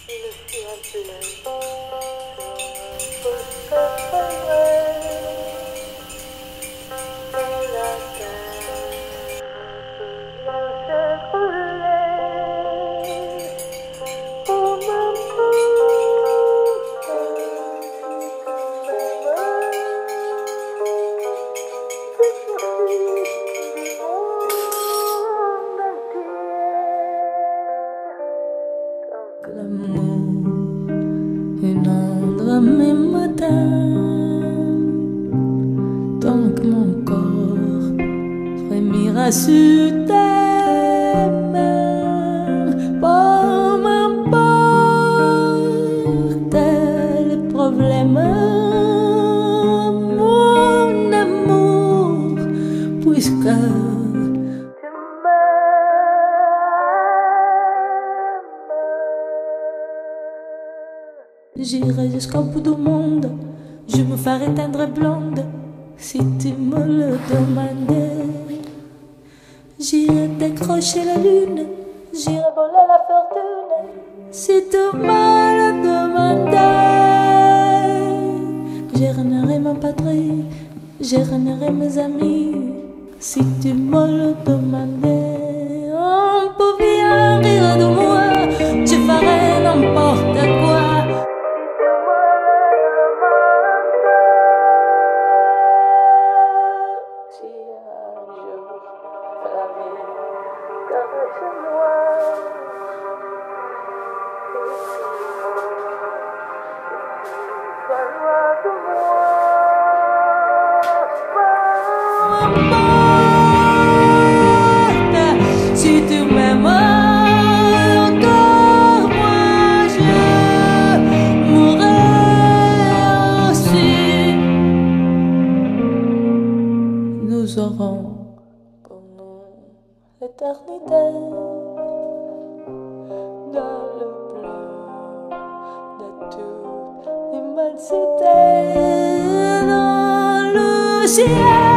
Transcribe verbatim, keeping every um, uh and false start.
Sur tes mains, peu m'importe les problèmes, mon amour, puisque tu m'aimes. J'irai jusqu'au bout du monde, je me ferai tendre blonde, si tu me le demandais. J'irai décrocher la lune, j'irai voler la fortune, si tu me le demandais. Je renierai ma patrie, je renierai mes amis, si tu me le demandais. On peut bien rire de moi, je ferai n'importe quoi. Si tu m'aimes encore, moi je mourrai aussi. Nous aurons pour nous l'éternité dans le bleu de toute l'immensité, dans le ciel.